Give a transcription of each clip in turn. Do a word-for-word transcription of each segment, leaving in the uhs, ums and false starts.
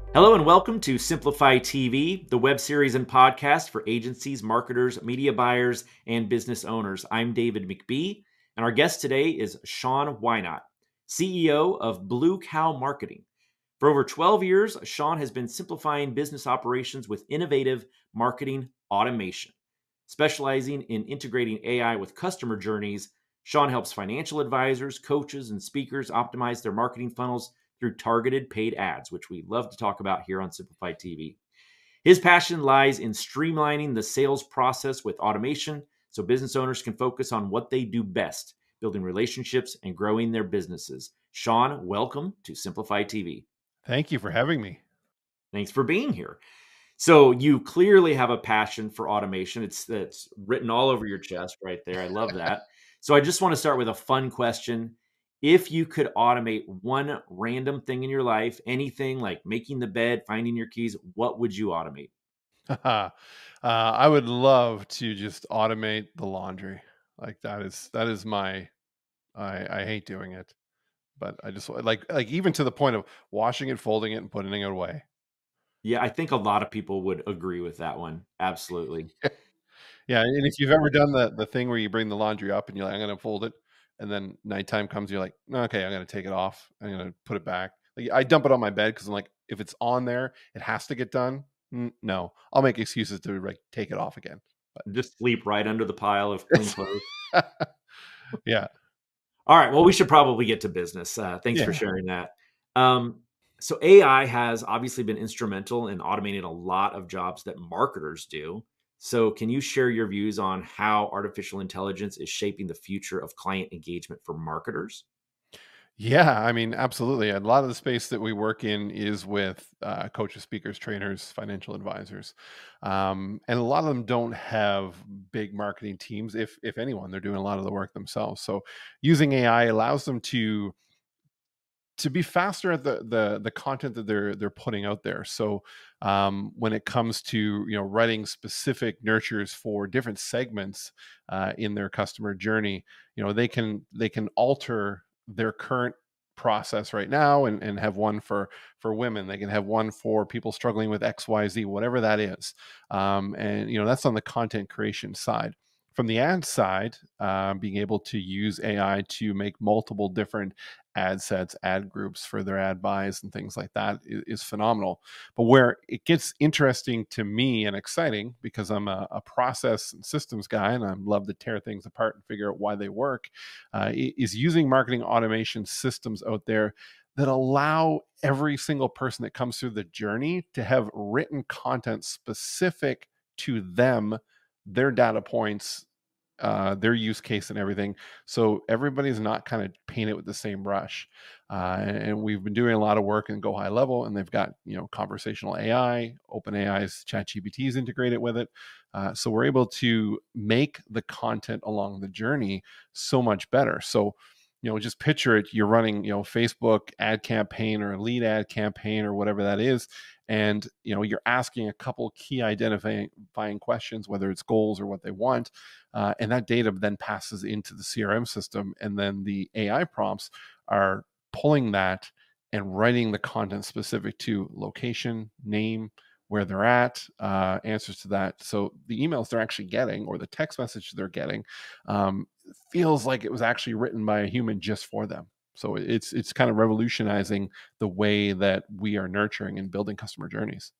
Hello and welcome to Simplifi T V, the web series and podcast for agencies, marketers, media buyers, and business owners. I'm David McBee, and our guest today is Shaun Whynacht, C E O of Blue Cow Marketing. For over twelve years, Shaun has been simplifying business operations with innovative marketing automation. Specializing in integrating A I with customer journeys, Shaun helps financial advisors, coaches, and speakers optimize their marketing funnels through targeted paid ads, which we love to talk about here on Simplifi T V. His passion lies in streamlining the sales process with automation so business owners can focus on what they do best, building relationships and growing their businesses. Shaun, welcome to Simplifi T V. Thank you for having me. Thanks for being here. So you clearly have a passion for automation. It's that's written all over your chest right there. I love that. So I just want to start with a fun question. If you could automate one random thing in your life, anything like making the bed, finding your keys, what would you automate? uh, I would love to just automate the laundry. Like that is that is my I I hate doing it, but I just like like even to the point of washing it, folding it, and putting it away. Yeah, I think a lot of people would agree with that one. Absolutely. Yeah, and if you've ever done the the thing where you bring the laundry up and you're like, I'm gonna fold it, and then nighttime comes, you're like, "No, okay, I'm gonna take it off. I'm gonna put it back. Like I dump it on my bed because I'm like, if it's on there, it has to get done. Mm, no, I'll make excuses to like take it off again. Just sleep right under the pile of clean clothes. Yeah, All right. Well, we should probably get to business. Uh, thanks for yeah. sharing that. Um, so A I has obviously been instrumental in automating a lot of jobs that marketers do. So can you share your views on how artificial intelligence is shaping the future of client engagement for marketers? Yeah, I mean, absolutely. A lot of the space that we work in is with uh, coaches, speakers, trainers, financial advisors, um, and a lot of them don't have big marketing teams. If if anyone, they're doing a lot of the work themselves. So, using A I allows them to to be faster at the the the content that they're they're putting out there. So, um, when it comes to you know writing specific nurtures for different segments uh, in their customer journey, you know they can they can alter their current process right now and, and have one for for women. They can have one for people struggling with xyz, whatever that is. Um, and you know that's on the content creation side. From the ad side, uh, being able to use AI to make multiple different ad sets, ad groups for their ad buys and things like that is, is phenomenal. But where it gets interesting to me and exciting, because I'm a, a process and systems guy and I love to tear things apart and figure out why they work, uh, is using marketing automation systems out there that allow every single person that comes through the journey to have written content specific to them, their data points, uh, their use case and everything. So everybody's not kind of painted with the same brush. Uh, and, and we've been doing a lot of work in Go High Level, and they've got you know conversational A I, OpenAI's ChatGPT is integrated with it. Uh, so we're able to make the content along the journey so much better. So you know just picture it, you're running you know Facebook ad campaign or a lead ad campaign or whatever that is, and you know you're asking a couple key identifying questions, whether it's goals or what they want, uh, and that data then passes into the C R M system, and then the A I prompts are pulling that and writing the content specific to location, name, where they're at, uh, answers to that. So the emails they're actually getting or the text message they're getting um, feels like it was actually written by a human just for them. So it's it's kind of revolutionizing the way that we are nurturing and building customer journeys.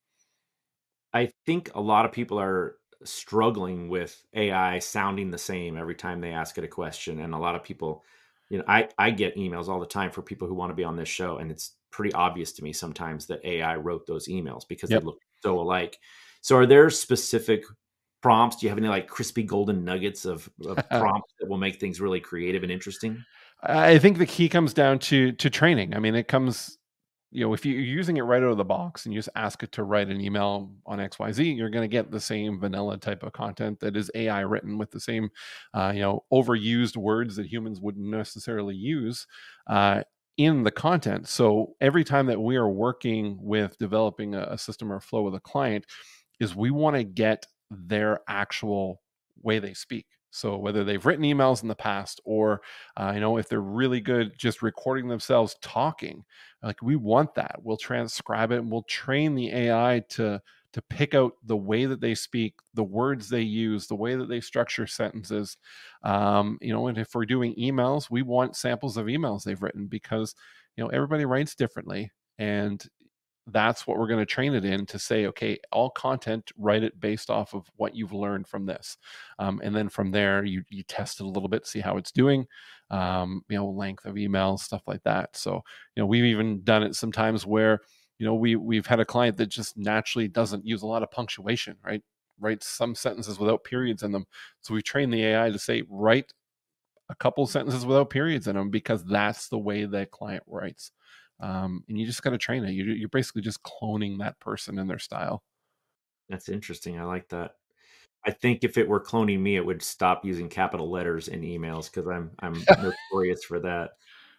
I think a lot of people are struggling with A I sounding the same every time they ask it a question. And a lot of people, you know, I, I get emails all the time for people who want to be on this show. And it's pretty obvious to me sometimes that A I wrote those emails because they Yep. look so alike. So are there specific prompts? Do you have any like crispy golden nuggets of, of prompts that will make things really creative and interesting? I think the key comes down to to training. I mean, it comes, you know, if you're using it right out of the box and you just ask it to write an email on X Y Z, you're going to get the same vanilla type of content that is A I written with the same, uh, you know, overused words that humans wouldn't necessarily use uh, in the content. So every time that we are working with developing a, a system or flow with a client, is we want to get their actual way they speak. So whether they've written emails in the past, or uh, you know, if they're really good just recording themselves talking, like we want that. We'll transcribe it and we'll train the A I to to pick out the way that they speak, the words they use, the way that they structure sentences. Um, you know, and if we're doing emails, we want samples of emails they've written, because you know everybody writes differently, and that's what we're going to train it in, to say, okay, all content, write it based off of what you've learned from this. Um, and then from there, you, you test it a little bit, see how it's doing, um, you know, length of emails, stuff like that. So, you know, we've even done it sometimes where, you know, we, we've had a client that just naturally doesn't use a lot of punctuation, right? Writes some sentences without periods in them. So we train the A I to say, write a couple sentences without periods in them, because that's the way that client writes. Um, and you just got to train it. You're, you're basically just cloning that person and their style. That's interesting. I like that. I think if it were cloning me, it would stop using capital letters in emails because I'm I'm notorious for that.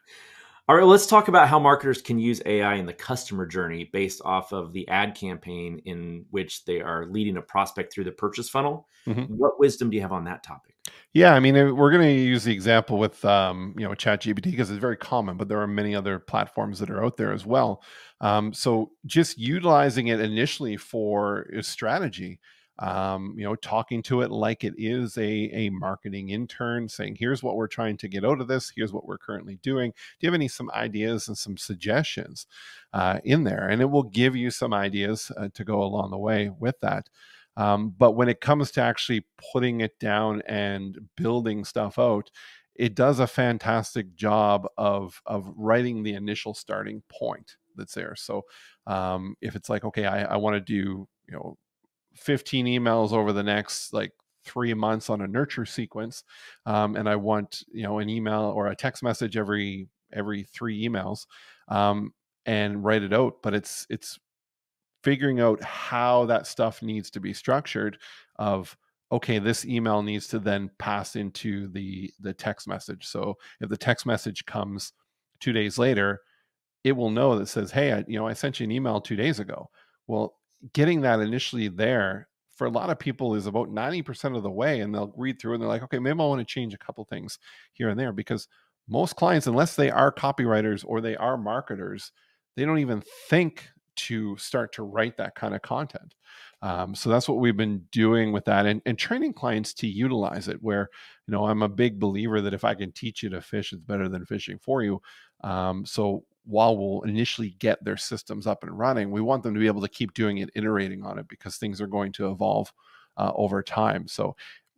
All right, let's talk about how marketers can use A I in the customer journey based off of the ad campaign in which they are leading a prospect through the purchase funnel. Mhm. What wisdom do you have on that topic? Yeah, I mean, uh, we're going to use the example with um, you know, ChatGPT, because it's very common, but there are many other platforms that are out there as well. Um, so just utilizing it initially for a strategy, um, you know, talking to it like it is a a marketing intern, saying, "Here's what we're trying to get out of this. Here's what we're currently doing. Do you have any some ideas and some suggestions uh, in there?" And it will give you some ideas uh, to go along the way with that. Um, but when it comes to actually putting it down and building stuff out, it does a fantastic job of of writing the initial starting point that's there. So um, if it's like, okay, I, I want to do, you know, fifteen emails over the next like three months on a nurture sequence, um, and I want, you know, an email or a text message every every three emails, um, and write it out. But it's it's figuring out how that stuff needs to be structured, of, okay, this email needs to then pass into the the text message. So if the text message comes two days later, it will know that says, hey, I, you know, I sent you an email two days ago. Well, getting that initially there for a lot of people is about ninety percent of the way, and they'll read through and they're like, okay, maybe I want to change a couple things here and there, because most clients, unless they are copywriters or they are marketers, they don't even think to start to write that kind of content. Um, so that's what we've been doing with that, and, and training clients to utilize it, where, you know, I'm a big believer that if I can teach you to fish, it's better than fishing for you. Um, so while we'll initially get their systems up and running, we want them to be able to keep doing it, iterating on it, because things are going to evolve uh, over time. So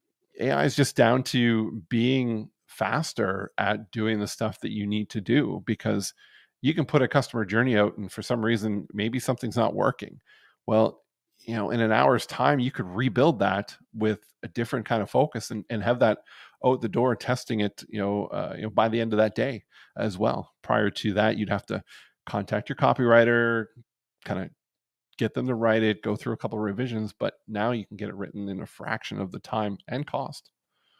A I is just down to being faster at doing the stuff that you need to do, because you can put a customer journey out and for some reason maybe something's not working. Well, you know, in an hour's time, you could rebuild that with a different kind of focus, and, and have that out the door testing it, you know, uh, you know, by the end of that day as well. Prior to that, you'd have to contact your copywriter, kind of get them to write it, go through a couple of revisions, but now you can get it written in a fraction of the time and cost.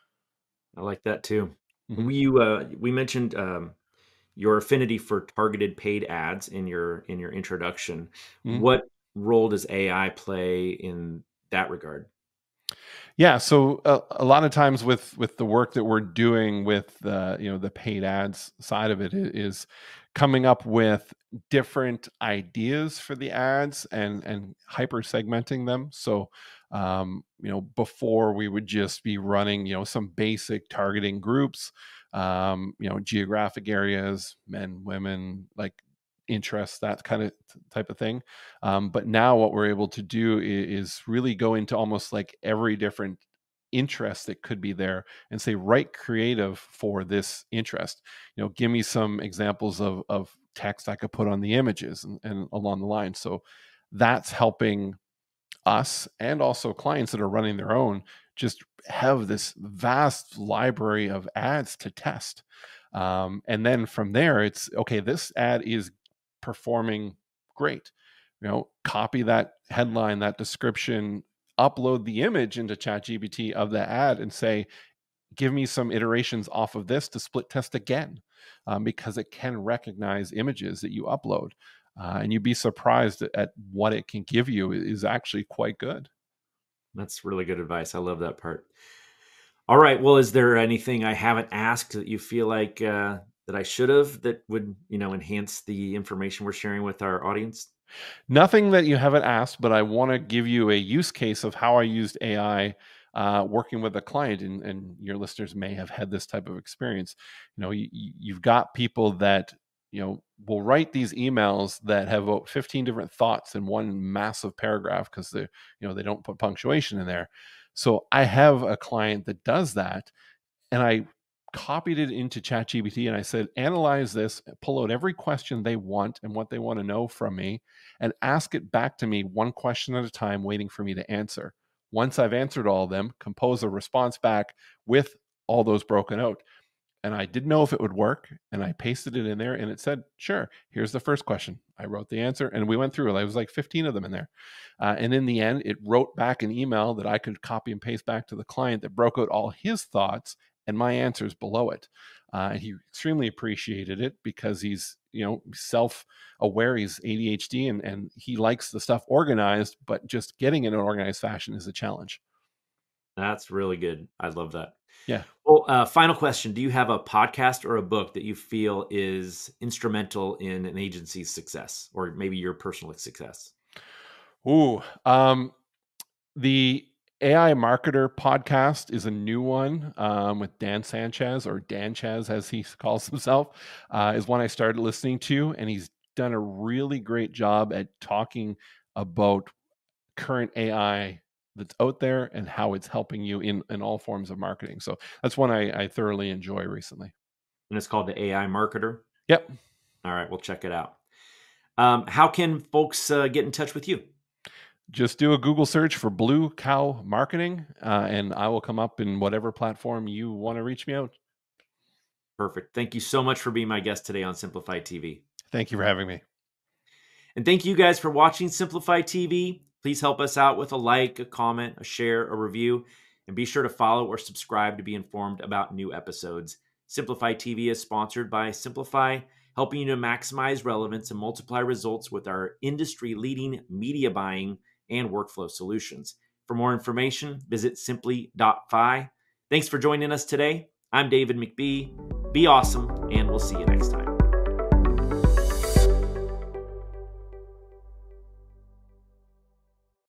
I like that too. Hmm. We uh, we mentioned um, your affinity for targeted paid ads in your in your introduction. Hmm. What role does A I play in that regard? Yeah, so a, a lot of times with with the work that we're doing with the, you know, the paid ads side of it, i- is coming up with different ideas for the ads, and and hyper segmenting them. So um, you know, before we would just be running, you know, some basic targeting groups, um, you know, geographic areas, men, women, like interests, that kind of type of thing. Um, but now what we're able to do is, is really go into almost like every different interest that could be there, and say, write creative for this interest. You know, give me some examples of, of text I could put on the images, and, and along the line. So that's helping us, and also clients that are running their own, just have this vast library of ads to test. Um, and then from there, it's okay, this ad is performing great. You know, copy that headline, that description, upload the image into ChatGPT of the ad, and say, give me some iterations off of this to split test again, um, because it can recognize images that you upload. Uh, and you'd be surprised at, at what it can give you is actually quite good. That's really good advice. I love that part. All right. Well, is there anything I haven't asked that you feel like uh, that I should have that would, you know, enhance the information we're sharing with our audience? Nothing that you haven't asked, but I want to give you a use case of how I used A I uh, working with a client, and, and your listeners may have had this type of experience. You know, you, you've got people that you know will write these emails that have about fifteen different thoughts in one massive paragraph because they, you know, they don't put punctuation in there. So I have a client that does that, and I copied it into ChatGPT and I said, analyze this, pull out every question they want and what they want to know from me, and ask it back to me one question at a time, waiting for me to answer. Once I've answered all of them, compose a response back with all those broken out. And I didn't know if it would work. And I pasted it in there and it said, sure, here's the first question. I wrote the answer and we went through it. There was like fifteen of them in there. Uh, and in the end, it wrote back an email that I could copy and paste back to the client that broke out all his thoughts and my answers below it. Uh, he extremely appreciated it because he's, you know, self-aware. He's A D H D and, and he likes the stuff organized, but just getting in an organized fashion is a challenge. That's really good. I love that. Yeah. Well, uh, final question. Do you have a podcast or a book that you feel is instrumental in an agency's success or maybe your personal success? Ooh, um, the A I Marketer podcast is a new one um, with Dan Sanchez, or Dan Chaz as he calls himself, uh, is one I started listening to, and he's done a really great job at talking about current A I that's out there and how it's helping you in, in all forms of marketing. So that's one I, I thoroughly enjoy recently. And it's called the A I Marketer. Yep. All right, we'll check it out. Um, how can folks uh, get in touch with you? Just do a Google search for Blue Cow Marketing, uh, and I will come up in whatever platform you want to reach me out. Perfect. Thank you so much for being my guest today on Simplifi T V. Thank you for having me. And thank you guys for watching Simplifi T V. Please help us out with a like, a comment, a share, a review, and be sure to follow or subscribe to be informed about new episodes. Simplifi T V is sponsored by Simplifi, helping you to maximize relevance and multiply results with our industry-leading media buying and workflow solutions. For more information, visit simpli dot f i. Thanks for joining us today. I'm David McBee. Be awesome, and we'll see you next time.